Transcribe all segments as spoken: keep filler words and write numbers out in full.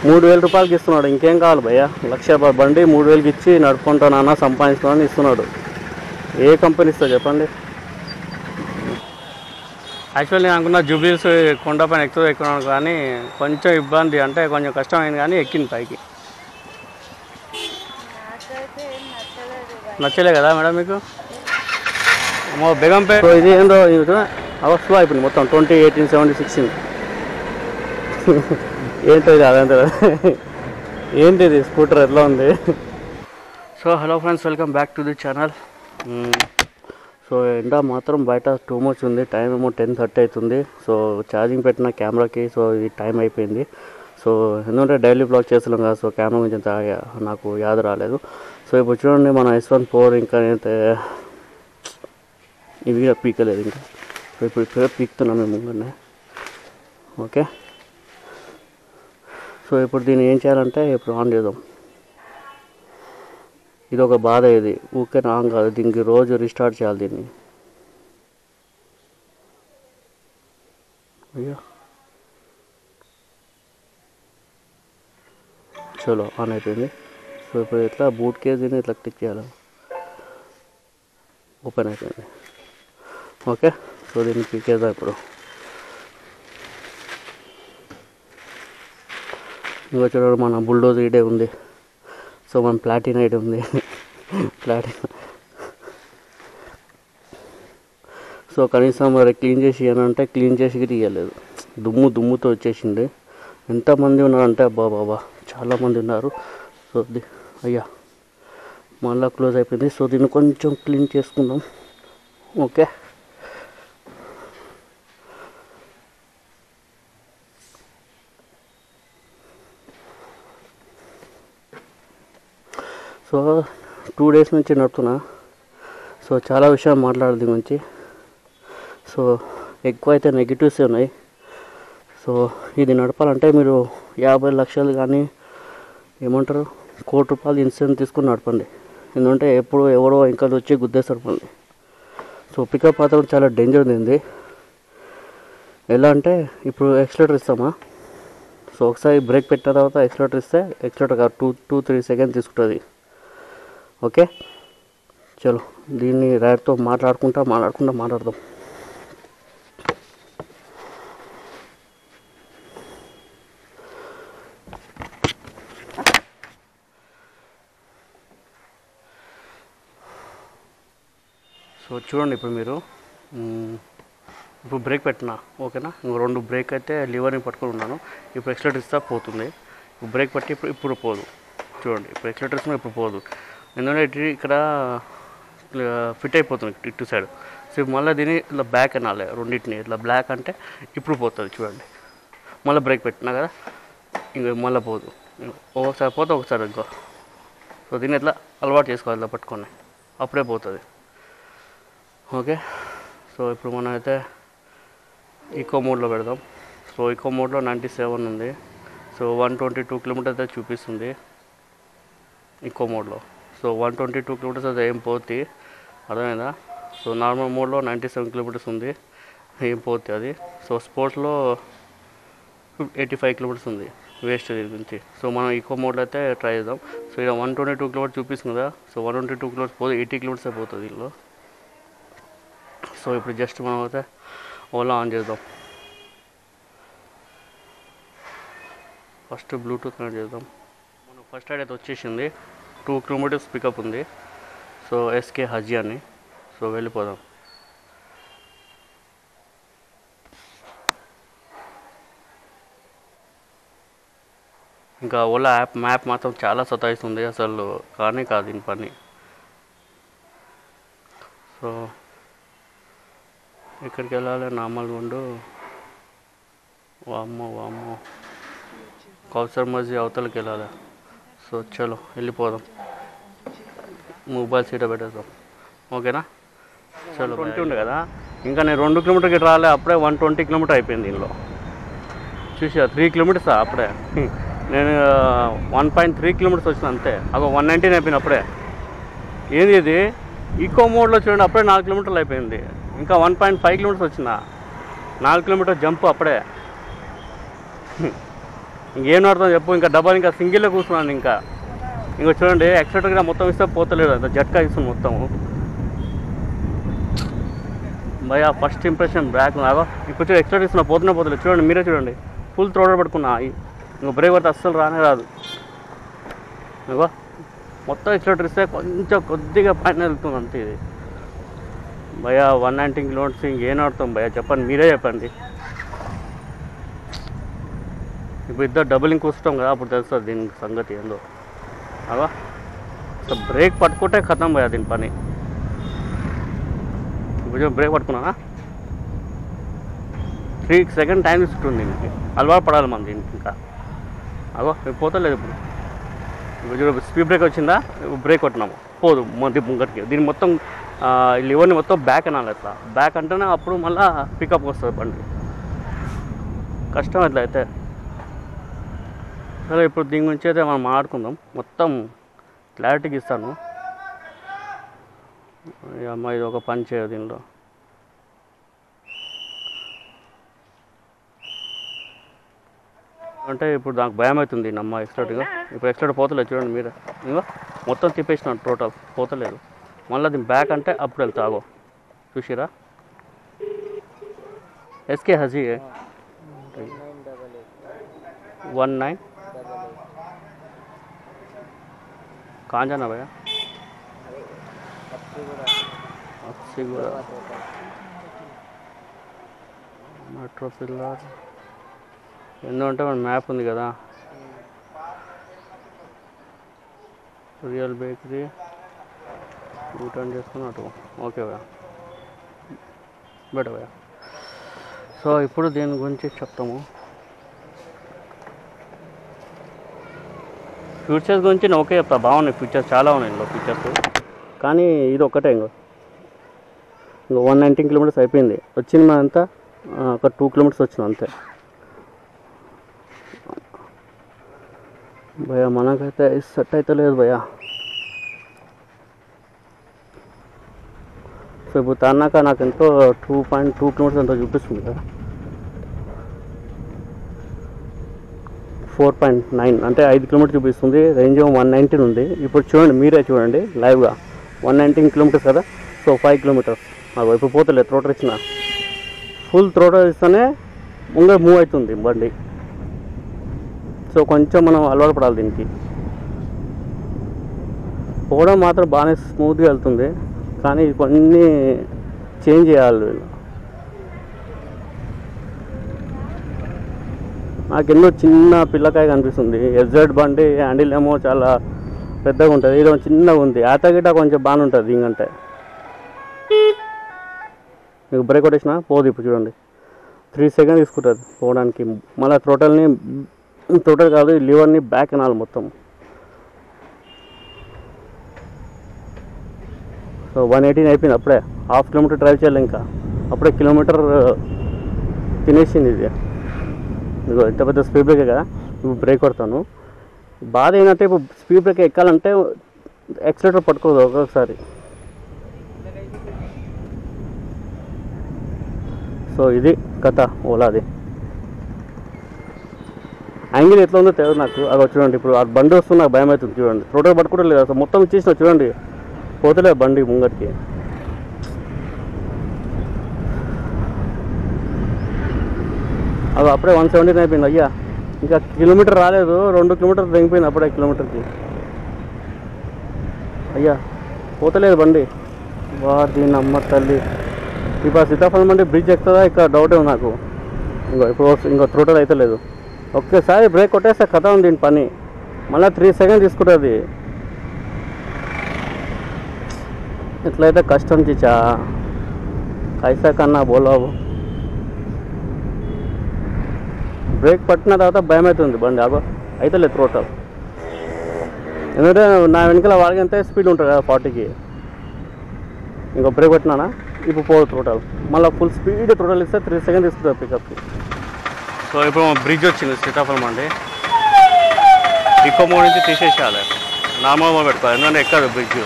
మూడు వేల రూపాయలకి ఇస్తున్నాడు. ఇంకేం కావాలి భయ్యా? లక్ష రూపాయల బండి మూడు వేలకి ఇచ్చి నడుపుకుంటానన్నా సంపాదిస్తున్నానని ఇస్తున్నాడు. ఏ కంపెనీ ఇస్తా చెప్పండి? యాక్చువల్లీ నేను అనుకున్న జూబ్లీస్ కొండ పైన ఎక్కువ ఎక్కున్నాను, కానీ కొంచెం ఇబ్బంది, అంటే కొంచెం కష్టమైంది, కానీ ఎక్కింది పైకి. నచ్చలే కదా మేడం మీకు? మో బేగంపేట ఇది ఏందో అవస్థ అయిపోయింది మొత్తం. ట్వంటీ ఎయిటీన్ సెవెంటీ సిక్స్టీన్ ఏంటో ఇది అదంతా ఏంటి ఇది స్కూటర్ ఎట్లా ఉంది? So hello friends, welcome back to the channel. So ఎండ మాత్రం బయట టూ మచ్ ఉంది. టైం ఏమో టెన్ థర్టీ అవుతుంది. సో ఛార్జింగ్ పెట్టిన కెమెరాకి, సో ఇది టైం అయిపోయింది. సో ఎందుకంటే డైలీ బ్లాగ్ చేస్తున్నాం కదా, సో కెమెరా గురించి అంత నాకు యాద రాలేదు. సో ఇప్పుడు చూడండి, మన ఎస్ వన్ ఫోర్ ఇంకా అయితే ఇవి కూడా పీకలేదు ఇంకా. సో ఇప్పుడు ఇక్కడ పీకుతున్నాం మేము ముందునే. ఓకే, సో ఇప్పుడు దీన్ని ఏం చేయాలంటే ఇప్పుడు ఆన్ చేద్దాం. ఇది ఒక బాధ, ఇది ఊకే ఆన్ కాదు, దీనికి రోజు రీస్టార్ట్ చేయాలి దీన్ని. అయ్యో చలో ఆన్ అయిపోయింది. సో ఇప్పుడు ఇట్లా బూట్ కేజీని ఇట్లా క్లిక్ చేయాలి. ఓపెన్ అయిపోయింది. ఓకే, సో దీన్ని పీకేద్దాం ఇప్పుడు. ఇంకా చూడండి, మన బుల్డోజ్ ఇడే ఉంది. సో మన ప్లాటినా ఇడే ఉంది. ప్లాటినా సో కనీసం మరి క్లీన్ చేసి ఇవ్వనంటే క్లీన్ చేసి తీయలేదు. దుమ్ము దుమ్ముతో వచ్చేసింది. ఎంతమంది ఉన్నారంటే అబ్బా బాబా చాలామంది ఉన్నారు. సో అయ్యా మళ్ళీ క్లోజ్ అయిపోయింది. సో దీన్ని కొంచెం క్లీన్ చేసుకుందాం. ఓకే, సో టూ డేస్ నుంచి నడుపుతున్నా. సో చాలా విషయాలు మాట్లాడాలి దీని గురించి. సో ఎక్కువ అయితే నెగిటివ్స్ ఉన్నాయి. సో ఇది నడపాలంటే మీరు యాభై లక్షలు కానీ ఏమంటారు కోటి రూపాయలు ఇన్సూరెన్స్ తీసుకుని నడపండి. ఎందుకంటే ఎప్పుడు ఎవరో ఇంకా వచ్చి గుద్దేస్తారు మళ్ళీ. సో పికప్ మాత్రం చాలా డేంజర్ ఉంది. ఎలా అంటే ఇప్పుడు ఎక్సలేటర్ ఇస్తామా, సో ఒకసారి బ్రేక్ పెట్టిన తర్వాత ఎక్సలేటర్ ఇస్తే accelerator two two three second తీసుకుంటుంది. ఓకే, చలో దీన్ని రైడ్తో మాట్లాడుకుంటా మాట్లాడుకుంటా మాట్లాడదాం. సో చూడండి, ఇప్పుడు మీరు ఇప్పుడు బ్రేక్ పెట్టినా ఓకేనా, ఇంకో రెండు బ్రేక్ అయితే లివర్ని పట్టుకొని ఉన్నాను. ఇప్పుడు ఎక్సలేటర్ ఇస్తా పోతుంది. ఇప్పుడు బ్రేక్ పట్టి ఇప్పుడు ఇప్పుడు పోదు. చూడండి, ఇప్పుడు ఎక్సలేటర్ ఇస్తున్నా ఇప్పుడు పోదు. ఎందుకంటే ఇటు ఇక్కడ ఫిట్ అయిపోతుంది ఇటు సైడ్. సో మళ్ళీ దీన్ని ఇట్లా బ్యాక్ అనాలి, రెండింటిని ఇట్లా బ్లాక్ అంటే ఇప్పుడు పోతుంది. చూడండి, మళ్ళీ బ్రేక్ పెట్టినా కదా, ఇంక మళ్ళీ పోదు. ఒకసారి పోతే ఒకసారి ఇంకో. సో దీన్ని ఇట్లా అలవాటు చేసుకోవాలి, ఇట్లా పట్టుకొని అప్పుడే పోతుంది. ఓకే, సో ఇప్పుడు మనం అయితే ఈకో మోడ్లో పెడదాం. సో ఈకో మోడ్లో నైంటీ సెవెన్ ఉంది. So one twenty two kilometres అయితే చూపిస్తుంది ఈకో మోడ్లో. So one twenty two kilometres అయితే ఏం పోతుంది, అర్థమైందా? సో నార్మల్ మోడ్లో నైంటీ సెవెన్ కిలోమీటర్స్ ఉంది, ఏం పోతుంది అది. సో స్పోర్ట్స్లో ఎయిటీ ఫైవ్ కిలోమీటర్స్ ఉంది, వేస్ట్ దీని గురించి. సో మనం ఈకో మోడ్లో అయితే ట్రై చేద్దాం. సో ఇలా వన్ ట్వంటీ టూ కిలోమీటర్స్ చూపిస్తుంది కదా. So one twenty two kilometres పోతే ఎయిటీ కిలోమీటర్స్ అయిపోతుంది దీనిలో. సో ఇప్పుడు జస్ట్ మనం అయితే ఓలా ఆన్ చేద్దాం. ఫస్ట్ బ్లూటూత్ కనెక్ట్ చేద్దాం. మనం ఫస్ట్ రైడ్ అయితే వచ్చేసింది. టూ కిలోమీటర్స్ పికప్ ఉంది. సో ఎస్కే హజీ అని. సో వెళ్ళిపోదాం. ఇంకా ఓలా యాప్ మ్యాప్ మాత్రం చాలా సతాయిస్తుంది అసలు, కానీ కాదు దీని పని. సో ఇక్కడికి వెళ్ళాలి, నార్మల్ ఉండు. వామ్మో వామ్మో కౌసర్ మస్జిద్ అవతలకి వెళ్ళాలి. సో చలో వెళ్ళిపోదాం. మొబైల్ సీట్ పెట్టేద్దాం. ఓకేనా, చలో. ట్వంటీ ఉండే కదా, ఇంకా నేను రెండు కిలోమీటర్కి రాలే, అప్పుడే వన్ ట్వంటీ కిలోమీటర్ అయిపోయింది దీనిలో. చూసా త్రీ కిలోమీటర్స్ అప్పుడే. నేను వన్ పాయింట్ త్రీ కిలోమీటర్స్ వచ్చిన అంతే. అదో వన్ నైన్టీన్ అయిపోయింది అప్పుడే. ఏంది ఇది ఈకో మోడ్లో చూడండి, అప్పుడే నాలుగు కిలోమీటర్లు అయిపోయింది. ఇంకా వన్ పాయింట్ ఫైవ్ కిలోమీటర్స్ వచ్చిన, నాలుగు కిలోమీటర్ జంప్ అప్పుడే. ఇంకేం నడుతుందో చెప్పు. ఇంకా డబల్ ఇంకా సింగిల్లో కూర్చున్నాను. ఇంకా ఇంకో చూడండి ఎక్సెట్గా మొత్తం ఇస్తే పోతలేదు, అంత జట్కా ఇస్తుంది మొత్తము. భయ ఫస్ట్ ఇంప్రెషన్ బ్యాక్ లాగా ఇప్పుడు చూడు ఎక్సెట్ ఇస్తున్నా, పోతున్నా పోతలేదు. చూడండి మీరే చూడండి, ఫుల్ త్రోడర్ పట్టుకున్నా. ఇంకో బ్రేక్ పడితే అస్సలు రానే రాదు. ఇగో మొత్తం ఎక్సెటర్ ఇస్తే కొంచెం కొద్దిగా పైన వెళ్తుంది అంతే. ఇది భయ వన్ నైన్టీన్ కిలోమీటర్స్ ఇంకేం ఆడుతాం భయ, చెప్పండి మీరే చెప్పండి. ఇప్పుడు ఇద్దరు డబులింగ్ కూర్చుంటాం కదా, అప్పుడు తెలుస్తుంది దీని సంగతి ఏందో. అవా సో బ్రేక్ పట్టుకుంటే ఖతం భయ దీని పని. ఇప్పుడు బ్రేక్ పట్టుకున్నానా, త్రీ సెకండ్ టైం తీసుకుంటుంది దీనికి, అలవాటు పడాలి మనం దీనికి. ఇంకా అగో పోతలేదు ఇప్పుడు. ఇప్పుడు స్పీడ్ బ్రేక్ వచ్చిందా, బ్రేక్ కొట్టినాము పోదు మొదటి ముంగటికి. దీన్ని మొత్తం లివర్ని మొత్తం బ్యాక్ అనాలి. అట్లా బ్యాక్ అంటేనే అప్పుడు మళ్ళీ పికప్ వస్తుంది బండి. కష్టం అట్లా అయితే. సరే ఇప్పుడు దీని గురించి అయితే మనం మాట్లాడుకుందాం, మొత్తం క్లారిటీకి ఇస్తాను. అమ్మ ఇది ఒక పని చేయదు దీనిలో. అంటే ఇప్పుడు నాకు భయం అవుతుంది అమ్మ ఎక్స్ట్రాగా. ఇప్పుడు ఎక్స్ట్రా పోతలేదు చూడండి మీరు. ఇంకా మొత్తం తిప్పేసినాను టోటల్, పోతలేదు. మళ్ళీ దీని బ్యాక్ అంటే అప్పుడు వెళ్తాగో, చూసిరా. ఎస్కే హజీ वन नाइन कहाँ जाना भैया? अक्सीगुड़ा मेट्रो पिల్లర్ ఎందుకంటే మన మ్యాప్ ఉంది కదా. రియల్ బేకరీ రిటర్న్ చేసుకుని అటు. ఓకే భయ్యా, బెటర్ భయ్యా. సో ఇప్పుడు దీని గురించి చెప్తాము. ఫీచర్స్ గురించి నేను ఓకే చెప్తా, బాగున్నాయి ఫీచర్స్, చాలా ఉన్నాయి ఇందులో ఫీచర్స్. కానీ ఇది ఒక్కటే ఇంకో ఇంకో వన్ నైన్టీన్ కిలోమీటర్స్ అయిపోయింది. వచ్చింది మన అంతా ఒక టూ కిలోమీటర్స్ వచ్చింది అంతే భయ్యా. మనకైతే సెట్ అయితే లేదు భయ్యా. సో ఇప్పుడు తన్నాక నాకు ఎంతో టూ పాయింట్ టూ కిలోమీటర్స్ ఎంతో చూపిస్తుంది కదా, ఫోర్ పాయింట్ నైన్ అంటే ఐదు కిలోమీటర్ చూపిస్తుంది. రేంజ్ ఏమో వన్ నైన్టీన్ ఉంది. ఇప్పుడు చూడండి మీరే చూడండి లైవ్గా, వన్ నైన్టీన్ కిలోమీటర్స్ కదా. సో ఫైవ్ కిలోమీటర్స్ నాకు ఇప్పుడు పోతలేదు, త్రోటర్ ఇచ్చిన ఫుల్ త్రోటర్ ఇస్తేనే ముంగ మూవ్ అవుతుంది బండి. సో కొంచెం మనం అలవాటు పడాలి దీనికి. పోవడం మాత్రం బాగానే స్మూత్గా వెళ్తుంది, కానీ కొన్ని చేంజ్ చేయాలి వీళ్ళు. నాకెన్నో చిన్న పిల్లకాయ కనిపిస్తుంది. ఎస్జెడ్ బండి హ్యాండిల్ ఏమో చాలా పెద్దగా ఉంటుంది, ఇదేమో చిన్నగా ఉంది. ఆట గిట్ట కొంచెం బాగానే ఉంటుంది దీనికంటే. మీకు బ్రేక్ కొట్టేసిన పోదు. ఇప్పుడు చూడండి త్రీ సెకండ్ తీసుకుంటుంది పోవడానికి. మళ్ళీ త్రోటల్ని త్రోటల్ కాదు లివర్ని బ్యాక్ అనాలి మొత్తం. సో వన్ ఎయిటీన్ అయిపోయింది అప్పుడే. హాఫ్ కిలోమీటర్ డ్రైవ్ చేయాలి ఇంకా, అప్పుడే కిలోమీటర్ తినేసింది ఇది. ఇదిగో ఎంత పెద్ద స్పీడ్ బ్రేకే కదా. ఇప్పుడు బ్రేక్ కొడతాను. బాధ ఏంటంటే ఇప్పుడు స్పీడ్ బ్రేక్ ఎక్కాలంటే యాక్సిలరేటర్ పట్టుకోదు ఒక్కొక్కసారి. సో ఇది కథ ఓలాది. యాంగిల్ ఎట్లా ఉందో తెలియదు నాకు. అది చూడండి ఇప్పుడు ఆ బండి వస్తుంది, నాకు భయం అవుతుంది చూడండి. రోడ్డు పట్టుకోవడం లేదు అసలు, మొత్తం ఇచ్చేసిన చూడండి, పోతలేదు బండి ముంగటికి. అది అప్పుడే వన్ సెవెంటీన్ అయిపోయింది అయ్యా. ఇంకా కిలోమీటర్ రాలేదు, రెండు కిలోమీటర్ తెగిపోయింది అప్పుడే కిలోమీటర్కి. అయ్యా పోతలేదు బండి. వా దీన్ని అమ్మ తల్లి. ఇప్పుడు సీతాఫలం అంటే బ్రిడ్జ్ ఎక్కుతుందా ఇక్కడ డౌటే ఉంది నాకు. ఇంకో ఇప్పుడు ఇంకో త్రోటల్ అయితే లేదు. ఒక్కసారి బ్రేక్ కొట్టేస్తే కథ ఉంది దీని పని. మళ్ళీ త్రీ సెకండ్ తీసుకుంటుంది. ఇట్లయితే కష్టం చిచ్చా, కైసా కన్నా బోలావు. బ్రేక్ పట్టిన తర్వాత భయం అవుతుంది బండి. అగో అయితే లేదు త్రోటల్. ఎందుకంటే నా వెనకాల వాళ్ళకి ఎంత స్పీడ్ ఉంటుంది కదా ఫార్టీకి. ఇంకో బ్రేక్ పెట్టినానా ఇప్పుడు పోదు త్రోటల్. మళ్ళీ ఫుల్ స్పీడ్ త్రోటల్ ఇస్తే త్రీ సెకండ్ ఇస్తుంది పికప్కి. సో ఇప్పుడు బ్రిడ్జ్ వచ్చింది సీతాఫలం అండి. ఈకో మోడ్ నుంచి తీసేసేయాలి, నార్మల్ మోడ్ పెట్టుకోవాలి, ఎందుకంటే ఎక్కదు బ్రిడ్జ్.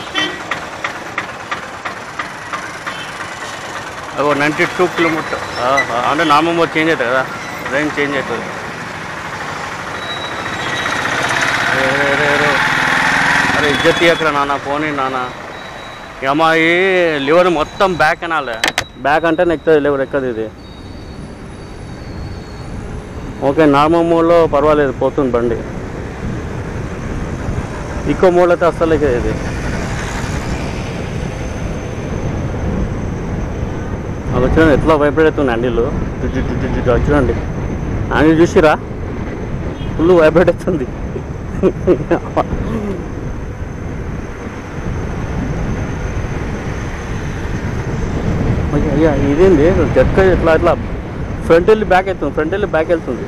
అగో నైంటీ టూ కిలోమీటర్ అంటే నార్మల్ మోడ్ చేంజ్ అవుతుంది కదా, రేంజ్ చేంజ్ అవుతుంది. మధ్య తీయకరా నాన్న పోనీ నాన్న. అమ్మాయి లివర్ మొత్తం బ్యాక్ అనాలి. బ్యాక్ అంటే నెక్కుతుంది లివర్ ఎక్కదు ఇది. ఓకే నార్మల్ మోడ్లో పర్వాలేదు పోతుంది బండి. ఈకో మోడ్ అయితే అస్సలు ఇది. అది వచ్చిన ఎట్లా వైబ్రేట్ అవుతుంది హ్యాండిల్. చూడండి హ్యాండిల్ చూసిరా ఫుల్ వైబ్రేట్ అవుతుంది. అయ్యా ఇదేంది జట్క ఇట్లా ఇట్లా ఫ్రంట్ వెళ్ళి బ్యాక్ వెళ్తుంది, ఫ్రంట్ వెళ్ళి బ్యాక్ వెళ్తుంది.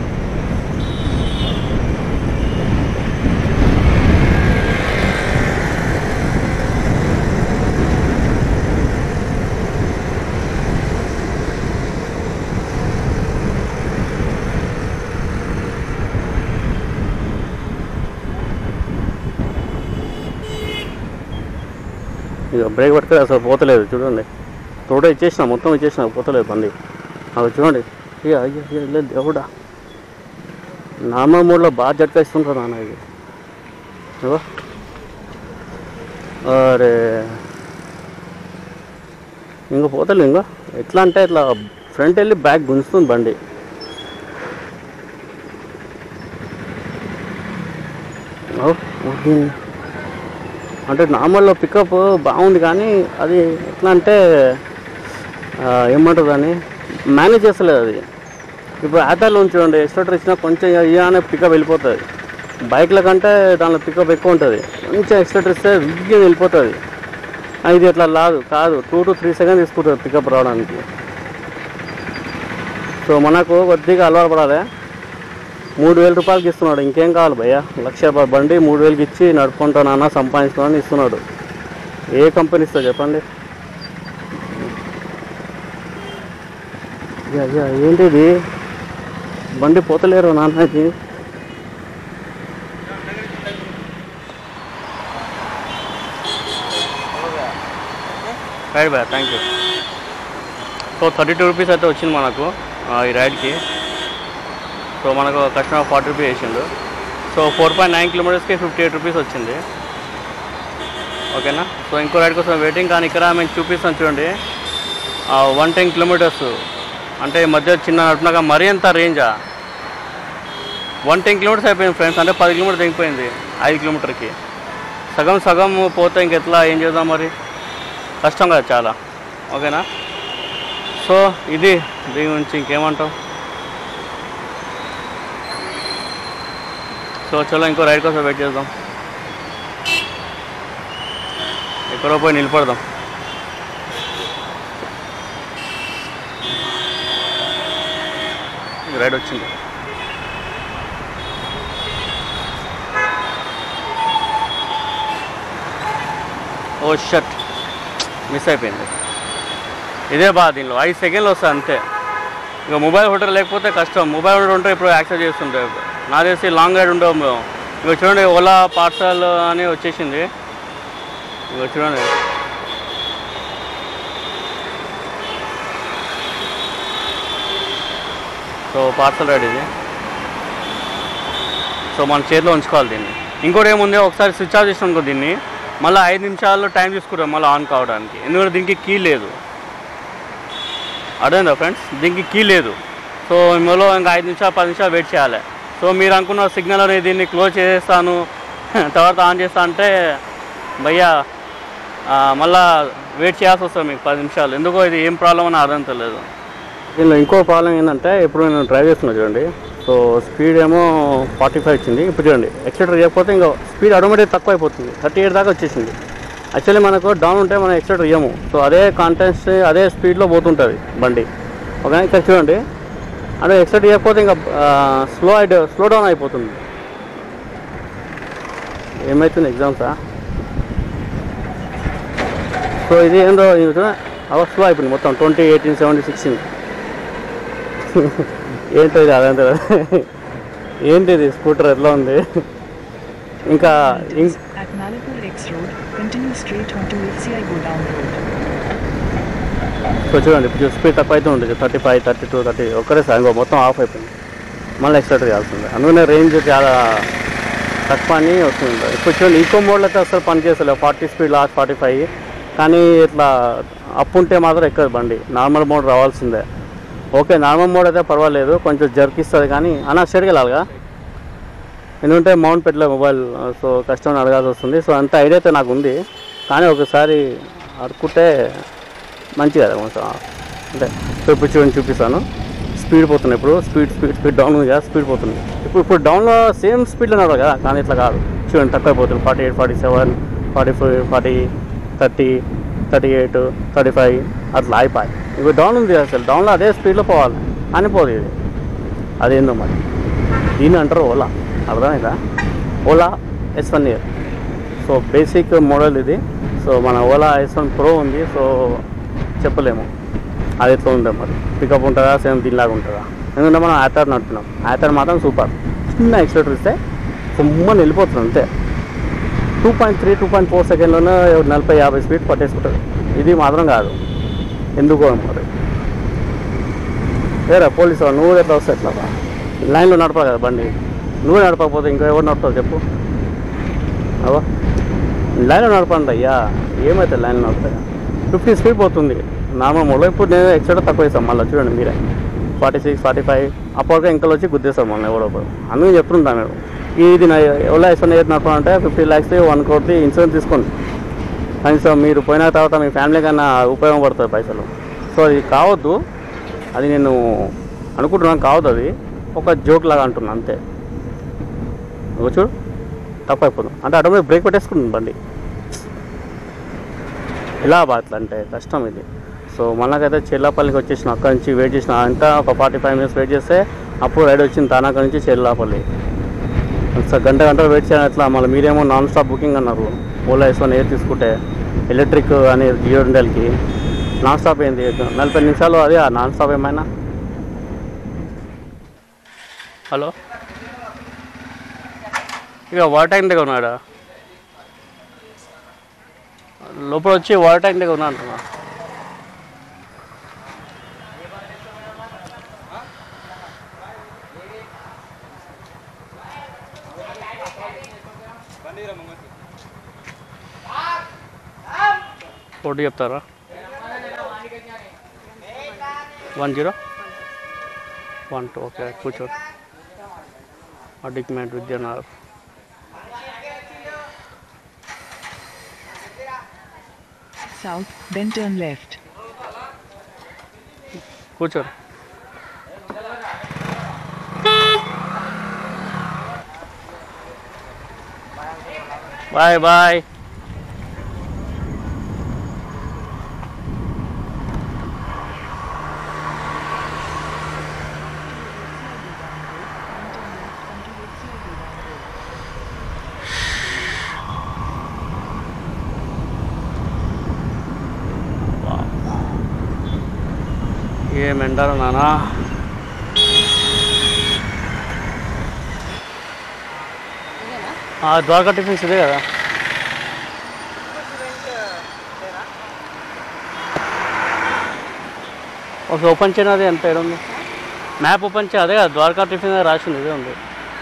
ఇక బ్రేక్ పడితే అసలు పోతలేదు చూడండి. తోట ఇచ్చేసిన మొత్తం ఇచ్చేసిన పోతలేదు బండి. అది చూడండి ఇక అయ్యో లేదు దేవుడా. నార్మల్ మోడ్లో బాగా జట్కా ఇస్తుంటారు నాన్న ఇది. అరే ఇంకా పోతలేదు. ఇంకా ఎట్లా అంటే ఇట్లా ఫ్రంట్ వెళ్ళి బ్యాక్ గుంజుతుంది బండి. అంటే నార్మల్లో పికప్ బాగుంది కానీ అది ఎట్లా అంటే ఏమంటుంది అని మేనేజ్ చేస్తలేదు అది. ఇప్పుడు ఆటోలో చూడండి ఎక్స్ట్రా ఇచ్చినా కొంచెం ఇయ్యానే పికప్ వెళ్ళిపోతుంది. బైక్ల కంటే దానిలో పికప్ ఎక్కువ ఉంటుంది. కొంచెం ఎక్స్ట్రా ఇస్తే విగ్గి వెళ్ళిపోతుంది. ఇది అట్లా లాదు కాదు, టూ టు త్రీ సెకండ్ తీసుకుంటుంది పికప్ రావడానికి. సో మనకు కొద్దిగా అలవాటు పడాలి. మూడు వేల రూపాయలకి ఇస్తున్నాడు, ఇంకేం కావాలి భయ్యా. లక్ష రూపాయల బండి మూడు వేలకి ఇచ్చి నడుపుకుంటానన్నా సంపాదించుకోవాలని ఇస్తున్నాడు. ఏ కంపెనీ ఇస్తా చెప్పండి. ఏంటిది బండి పోతలేరు నాన్నకి. రైట్ భయ్యా thank you. So thirty two rupees అయితే వచ్చింది మనకు ఈ రైడ్కి. సో మనకు కస్టమర్ ఫార్టీ రూపీస్ వేసిండు. సో ఫోర్ పాయింట్ నైన్ కిలోమీటర్స్కి ఫిఫ్టీ ఎయిట్ రూపీస్ వచ్చింది. ఓకేనా. సో ఇంకో రైడ్ కోసం వెయిటింగ్. కానీ ఇక్కడ మేము చూపిస్తాను చూడండి వన్ టెన్ కిలోమీటర్స్ అంటే మధ్య చిన్న నడుపునాక మరీ ఎంత రేంజా. వన్ టెన్ కిలోమీటర్స్ అయిపోయింది ఫ్రెండ్స్. అంటే పది కిలోమీటర్స్ దిగిపోయింది ఐదు కిలోమీటర్కి. సగం సగం పోతే ఇంకెట్లా ఏం చేద్దాం మరి, కష్టం కదా చాలా. ఓకేనా. సో ఇది దీని గురించి ఇంకేమంటావు. సో చలో ఇంకో రైడ్ కోసం వెయిట్ చేద్దాం. ఎక్కడో పోయి నిలబడదాం. రైడ్ వచ్చింది. ఓ షట్ మిస్ అయిపోయింది. ఇదే బాగా దీనిలో ఐదు సెకండ్లు వస్తాయి అంతే. ఇక మొబైల్ హోటల్ లేకపోతే కష్టం. మొబైల్ హోటల్ ఉంటే ఇప్పుడు యాక్సెస్ చేస్తుంటే నా తెలిసి లాంగ్ రైడ్ ఉండవు మేము. ఇక చూడండి ఓలా పార్సల్ అని వచ్చేసింది. ఇక చూడండి సో పార్సల్ రైడ్ ఇది. సో మన చేతిలో ఉంచుకోవాలి దీన్ని. ఇంకోటి ఏముంది, ఒకసారి స్విచ్ ఆఫ్ చేసినాం అనుకో దీన్ని మళ్ళీ ఐదు నిమిషాల్లో టైం తీసుకుంటాం మళ్ళీ ఆన్ కావడానికి. ఎందుకంటే దీనికి కీ లేదు. అర్థమైందా ఫ్రెండ్స్, దీనికి కీ లేదు. సో ఇందులో ఇంకా ఐదు నిమిషాలు పది నిమిషాలు వెయిట్ చేయాలి. సో మీరు అనుకున్న సిగ్నల్ అనేది దీన్ని క్లోజ్ చేసేస్తాను తర్వాత ఆన్ చేస్తా అంటే భయ్యా మళ్ళా వెయిట్ చేయాల్సి వస్తుంది మీకు పది నిమిషాలు. ఎందుకో ఇది ఏం ప్రాబ్లం అని అర్థం తెలియదు. దీనిలో ఇంకో ప్రాబ్లం ఏంటంటే ఇప్పుడు నేను డ్రైవ్ చేస్తున్నా చూడండి. సో స్పీడ్ ఏమో ఫార్టీ ఫైవ్ వచ్చింది. ఇప్పుడు చూడండి ఎక్సెటర్ చేయకపోతే ఇంకా స్పీడ్ ఆటోమేటిక్ తక్కువ అయిపోతుంది. థర్టీ ఎయిట్ దాకా వచ్చేసింది. యాక్చువల్లీ మనకు డౌన్ ఉంటే మనం ఎక్సెటర్ ఇయ్యము. సో అదే కాంటెన్స్ అదే స్పీడ్లో పోతుంటుంది బండి. ఓకే ఇక్కడ చూడండి అంటే ఎక్సెట్ చేయకపోతే ఇంకా స్లో అయి స్లో డౌన్ అయిపోతుంది. ఏమవుతుంది ఎగ్జామ్సా. సో ఇది ఏందో అవ స్లో అయిపోయింది మొత్తం ట్వంటీ ఎయిటీన్ సెవెంటీ సిక్స్టీన్ ఏంటో ఇది అదంతా ఏంటి ఇది స్కూటర్ ఎట్లా ఉంది. ఇంకా సో చూడండి ఇప్పుడు స్పీడ్ తక్కువ అయితే ఉంటుంది. Thirty five thirty two thirty ఒక్కరే సార్ మొత్తం ఆఫ్ అయిపోయింది. మళ్ళీ ఎక్స్ట్రా చేయాల్సింది. అందుకనే రేంజ్ చాలా తక్కువ అని వస్తుంది. ఇప్పుడు చూడండి ఈకో మోడ్లో అయితే అసలు పని చేస్తలేదు, forty speed last forty five కానీ ఇట్లా అప్ ఉంటే మాత్రం ఎక్కదు బండి, నార్మల్ మోడ్ రావాల్సిందే. ఓకే నార్మల్ మోడ్ అయితే పర్వాలేదు, కొంచెం జర్కిస్తుంది కానీ అన్న స్టేట్కి వెళ్ళాలిగా, ఎందుకంటే మౌంట్ పెట్టలే మొబైల్, సో కష్టం అడగాల్సి వస్తుంది. సో అంత ఐడియా అయితే నాకు ఉంది, కానీ ఒకసారి అడుక్కుంటే మంచి కదా కొంచెం. అంటే ఇప్పుడు చూడండి చూపిస్తాను, స్పీడ్ పోతుంది. ఇప్పుడు స్పీడ్ స్పీడ్ స్పీడ్ డౌన్ ఉంది కదా, స్పీడ్ పోతుంది. ఇప్పుడు ఇప్పుడు డౌన్లో సేమ్ స్పీడ్లో నడవాలి కదా, కానీ ఇట్లా కాదు. చూడండి తక్కువ అయిపోతుంది, forty eight forty seven forty five forty thirty thirty eight thirty five అట్లా అయిపోయి. ఇప్పుడు డౌన్ ఉంది అసలు, డౌన్లో అదే స్పీడ్లో పోవాలి అని పోదు ఇది. అదేందో మరి దీన్ని అంటారు ఓలా, అర్థమైందా? Ola S one air. So basic model ఇది. సో మన ఓలా ఎస్ వన్ ప్రో ఉంది, సో చెప్పలేము అది ఎట్లా ఉంటుంది మరి, పికప్ ఉంటుందా సేమ్ దీనిలాగా ఉంటుందా. ఎందుకంటే మనం యాథర్ నడుపుతున్నాం, యాథర్ మాత్రం సూపర్, చిన్న ఎక్స్లేటర్ ఇస్తే సుమ్మని వెళ్ళిపోతుంది అంతే. Two point three two point four సెకండ్లోనే నలభై యాభై స్పీడ్ పట్టేసుకుంటుంది. ఇది మాత్రం కాదు, ఎందుకో మరి. వేరే పోలీసు నువ్వు ఎట్లా వస్తావు ఎట్లా, లైన్లో నడపాలి కదా బండి, నువ్వే నడపకపోతే ఇంకా ఎవరు నడుపుతావు చెప్పు. అవో లైన్లో నడపండి అయ్యా, ఏమైతే లైన్లో నడుపుతాయి. ఫిఫ్టీ స్పీడ్ పోతుంది నార్మల్ మోడ్లో. ఇప్పుడు నేను ఎక్స్ట్రా తక్కువ వేస్తాం, మళ్ళీ చూడండి మీరే ఫార్టీ సిక్స్ ఫార్టీ ఫైవ్ అప్పటికే ఇంకా వచ్చి గుద్దేస్తాం మళ్ళీ ఎవడో. అందుకే చెప్తుంటాను నేను, ఇది నా ఎవరో ఇష్టం ఏది నడపాలంటే ఫిఫ్టీ ల్యాక్స్ వన్ కోటి ఇన్సూరెన్స్ తీసుకోండి కనీసం, మీరు పోయిన తర్వాత మీ ఫ్యామిలీ కన్నా ఉపయోగపడుతుంది పైసలు. సో అది కావద్దు, అది నేను అనుకుంటున్నాను కావద్దు, అది ఒక జోక్ లాగా అంటున్నాను అంతే. చూడు తప్పు అయిపోతుంది అంటే ఆటోమేటిక్ బ్రేక్ పెట్టేసుకుంటుంది బండి. ఇలా బాట్ల అంటే కష్టం ఇది. సో మనకైతే చెల్లాపల్లికి వచ్చేసిన, అక్కడి నుంచి వెయిట్ చేసిన అంతా ఒక ఫార్టీ ఫైవ్ మినిట్స్ వెయిట్ చేస్తే అప్పుడు రైడ్ వచ్చింది తానాక నుంచి చెల్లాపల్లి. సార్ గంట గంటలు వెయిట్ చేయాలి అట్లా. మళ్ళీ మీరేమో నాన్ స్టాప్ బుకింగ్ అన్నారు, ఓలా ఎస్ వన్ ఎయిర్ తీసుకుంటే ఎలక్ట్రిక్ అనేది జియో రెండేళ్ళకి నాన్ స్టాప్ అయింది నలభై నిమిషాలు. అది నాన్ స్టాప్ ఏమైనా. హలో ఇక వాటర్ ట్యాంక్ దగ్గర ఉన్నాడా, లోపల వచ్చి వాటర్ ట్యాంక్ దగ్గర ఉన్నా అంటున్నా. కోడ్ చెప్తారా? One zero one two okay కూర్చోండి. Adikmet Vidyanagar. South, then turn left. కూర్చోండి. Bye bye. ఏం ఎండారు నానా. ద్వారకా టిఫిన్స్ ఇదే కదా. ఒక ఓపెన్ చేయను, అది ఎంత ఏడు ఉంది మ్యాప్ ఓపెన్ చేయ, అదే కదా ద్వారకా టిఫిన్ రాసింది ఇదే ఉంది.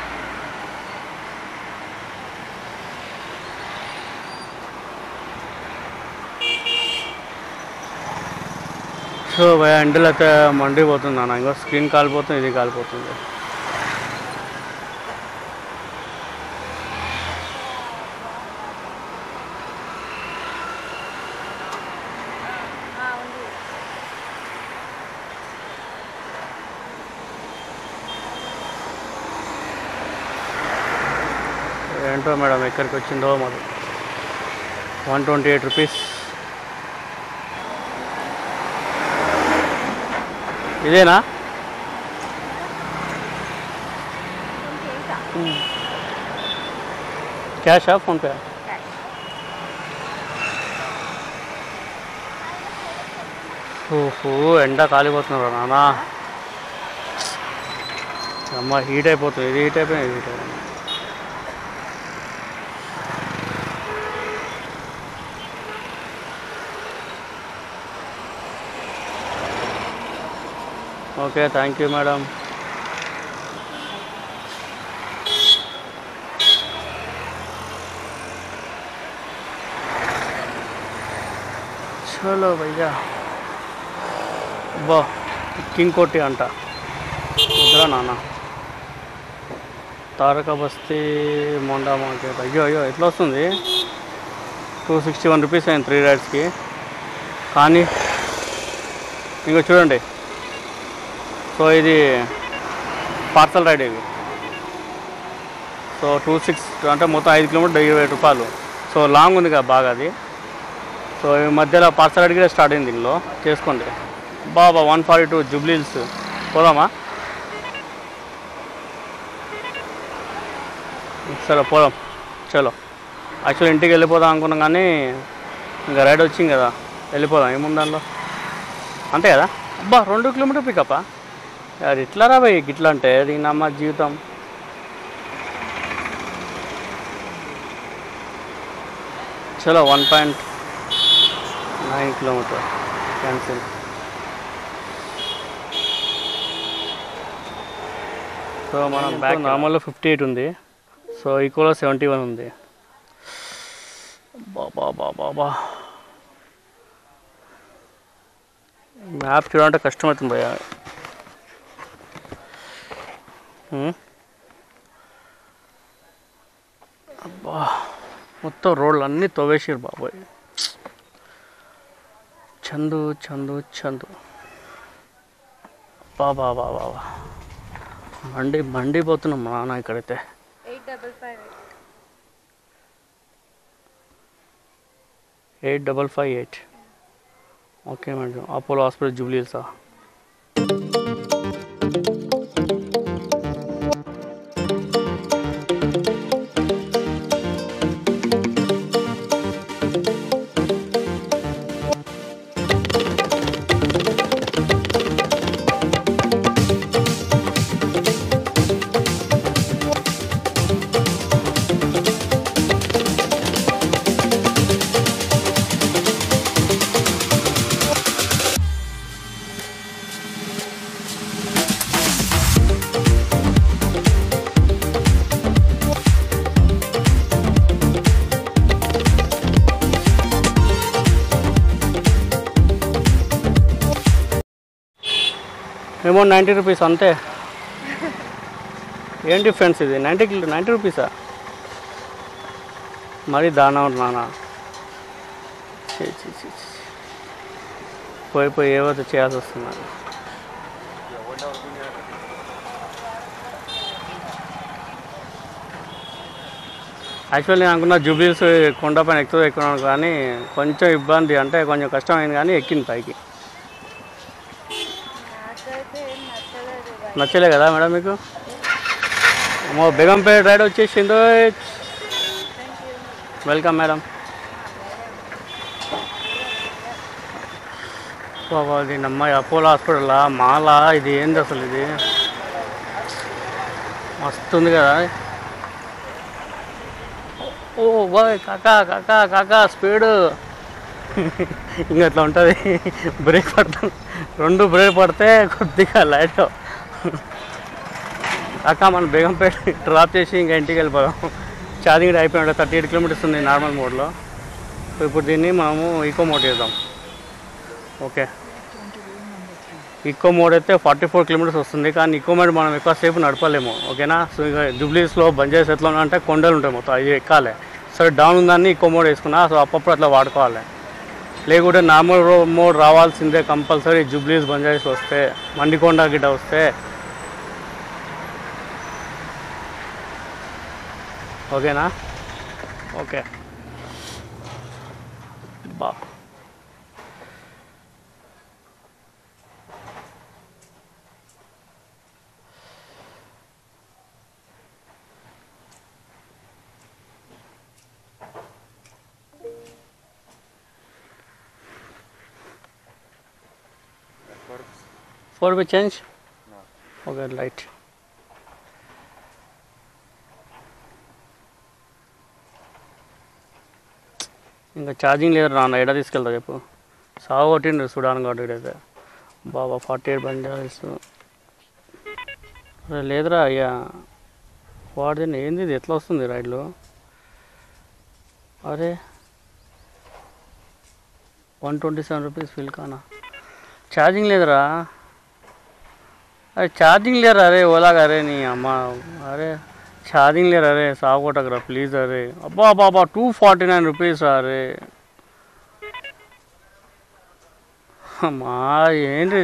సో ఎండలు అయితే మండిపోతుంది అన్న, ఇంకో స్క్రీన్ కాలిపోతుంది, ఇది కాలిపోతుంది. ఏంటో మేడం ఎక్కడికి వచ్చిందో మరి. వన్ ట్వంటీ ఎయిట్ రూపీస్ ఇదేనా? క్యాషా ఫోన్పే? ఓహో ఎండ కాలిపోతున్నారు నానా. అమ్మ హీట్ అయిపోతుంది, ఇది హీట్ అయిపోయింది, ఇది హీట్ అయిపోయింది. Okay thank you madam. చలో భయ్యా. బా కింగ్ కోటి అంట వద్దురా నాన్న. తారక బస్తీ మొండా మార్కెట్. అయ్యో అయ్యో ఎట్లా వస్తుంది? టూ సిక్స్టీ వన్ రూపీస్ అయింది త్రీ రైడ్స్కి. కానీ ఇంకో చూడండి, సో ఇది పార్సల్ రైడ్ ఇది. సో టూ సిక్స్ అంటే మొత్తం ఐదు కిలోమీటర్ ఇరవై రూపాయలు. సో లాంగ్ ఉంది కదా బాగా అది. సో ఈ మధ్యలో పార్సల్ రైడ్ కూడా స్టార్ట్ అయింది దీనిలో, చేసుకోండి. బాబా వన్ ఫార్టీ టూ జూబ్లీహిల్స్ పోదామా? సరే పోదాం. చలో యాక్చువల్లీ ఇంటికి వెళ్ళిపోదాం అనుకున్నాం కానీ ఇంకా రైడ్ వచ్చింది కదా, వెళ్ళిపోదాం. ఏముంది దానిలో, అంతే కదా. అబ్బా రెండు కిలోమీటర్ పికప్పా? అది ఇట్లా రా భయ్, ఇట్లా అంటే దీని అమ్మ జీవితం. చలో one point nine kilometre cancel. So మనం బ్యాక్ నార్మల్లో ఫిఫ్టీ ఎయిట్ ఉంది, సో ఈకోలో సెవెంటీ వన్ ఉంది. బాబా బాబా బా మ్యాప్ చూడాలంటే కష్టమవుతుంది భయ్యా. అబ్బా మొత్తం రోడ్లు అన్నీ తవ్వేసారు బాబాయ్. చందు చందు చందు బాబా బాబా బా మండి మండిపోతున్నాం మా నాన్న ఇక్కడైతే. Eight double five eight okay madam. Apollo hospital జూబ్లీహిల్సా? అమౌంట్ నైంటీ రూపీస్ అంతే. ఏం డిఫరెన్స్ ఇది? నైంటీ కిలో నైంటీ రూపీసా? మరీ దానా నాన్న. పోయి పోయి ఏవో చేయాల్సి వస్తున్నారు. యాక్చువల్లీ నేను అనుకున్న జూబ్లీహిల్స్ కొండ పైన ఎక్కువ ఎక్కున్నాను కానీ కొంచెం ఇబ్బంది, అంటే కొంచెం కష్టమైంది కానీ ఎక్కింది పైకి. నచ్చలే కదా మేడం మీకు? మా బేగంపేట రైడ్ వచ్చేసిందో. Welcome madam. బాబా దీని అమ్మాయి అపోలో హాస్పిటలా మాలా? ఇది ఏంది అసలు? ఇది మస్తు ఉంది కదా. ఓ బాయ్ కాకా కాకా కాకా స్పీడు ఇంకా అట్లా ఉంటుంది. బ్రేక్ పడతాం, రెండు బ్రేక్ పడితే కొద్దిగా లైట్. అక్క మనం బేగంపేట డ్రాప్ చేసి ఇంకా ఇంటికి వెళ్ళిపోదాం. ఛార్జింగ్ అయిపోయిన థర్టీ ఎయిట్ కిలోమీటర్స్ ఉంది నార్మల్ మోడ్లో. సో ఇప్పుడు దీన్ని మనము ఈకో మోడ్ చేద్దాం. ఓకే, ఈకో మోడ్ అయితే ఫార్టీ ఫోర్ కిలోమీటర్స్ వస్తుంది, కానీ ఈకో మోడ్ మనం ఎక్కువసేపు నడపలేము. ఓకేనా? సో ఇక జూబ్లీహిల్స్లో బంజారాస్ ఎట్లా అంటే కొండలు ఉంటాయి మొత్తం, అవి ఎక్కాలి. సరే డౌన్ ఉందని ఈకో మోడ్ వేసుకున్నా, సో అప్పుడప్పుడు అట్లా వాడుకోవాలి. లేకుంటే నార్మల్ మోడ్ రావాల్సిందే కంపల్సరీ. జూబ్లీహిల్స్ బంజారాస్ వస్తే, మండికొండ గిట్ట వస్తే. ఓకేనా? ఓకే బా four will change? No. Okay, light. ఇంకా ఛార్జింగ్ లేదు నాన్న, ఎడ తీసుకెళ్తా చెప్పు. సాగు కొట్టిండ్రు సుడాన్ కాబట్టి అయితే బాబా ఫార్టీ ఎయిట్ బండి అరే లేదురా అయ్యా వాడిని. ఏంది ఇది ఎట్లా వస్తుంది రైడ్లో? అరే one twenty seven rupees fill కానా ఛార్జింగ్ లేదురా అరే ఛార్జింగ్ లేరా అరే ఓలాగా అరే నీ అమ్మ అరే ఛార్జింగ్ లేరా అరే సాగొట్టకరా ప్లీజ్ అరే అబ్బా బాబా టూ ఫార్టీ నైన్ రూపీస్ అరే అమ్మా ఏంటి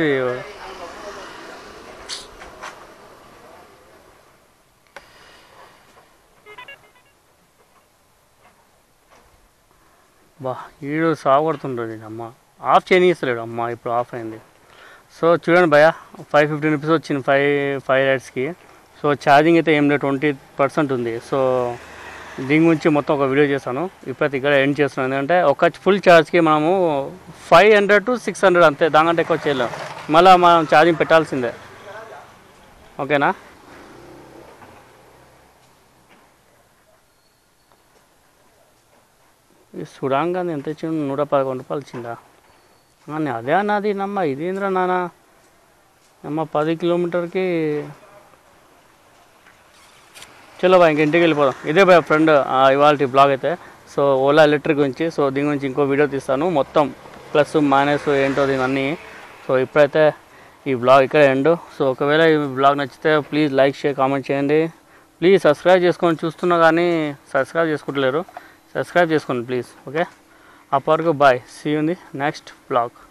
బా ఈడు సాగొడుతుండ్రు అమ్మ ఆఫ్ చేయనిస్తలేడు అమ్మ ఇప్పుడు ఆఫ్ అయింది సో చూడండి భయ ఫైవ్ ఫిఫ్టీన్ రూపీస్ వచ్చింది ఫైవ్ ఫైవ్ రైడ్స్కి సో ఛార్జింగ్ అయితే ఏం లేదు ట్వంటీ పర్సెంట్ ఉంది సో దీని గురించి మొత్తం ఒక వీడియో చేస్తాను ఇప్పుడైతే ఇక్కడ ఎండ్ చేస్తున్నాను ఎందుకంటే ఒక ఫుల్ ఛార్జ్కి మనము five hundred to six hundred అంతే దానికంటే ఎక్కువ చేయలేము మళ్ళీ మనం ఛార్జింగ్ పెట్టాల్సిందే ఓకేనా ఈ సుడాంగా ఎంత ఇచ్చింది నూట పదకొండు రూపాయలు ఇచ్చిందా అదే అన్నది నమ్మ ఇదేంద్రా నాన్న నమ్మ పది కిలోమీటర్కి చలో బాయ్ ఇంక ఇంటికి వెళ్ళిపోదాం ఇదే బాయ్ ఫ్రెండ్ ఇవాళ బ్లాగ్ అయితే సో ఓలా ఎలక్ట్రిక్ గురించి సో దీని గురించి ఇంకో వీడియో తీస్తాను మొత్తం ప్లస్ మైనస్ ఏంటో దీని అన్నీ సో ఇప్పుడైతే ఈ బ్లాగ్ ఇక్కడ ఎండ్ సో ఒకవేళ ఈ బ్లాగ్ నచ్చితే ప్లీజ్ లైక్ షేర్ కామెంట్ చేయండి ప్లీజ్ సబ్స్క్రైబ్ చేసుకొని చూస్తున్నా కానీ సబ్స్క్రైబ్ చేసుకుంటలేరు సబ్స్క్రైబ్ చేసుకోండి ప్లీజ్ ఓకే అప్పటివరకు bye see you in the next blog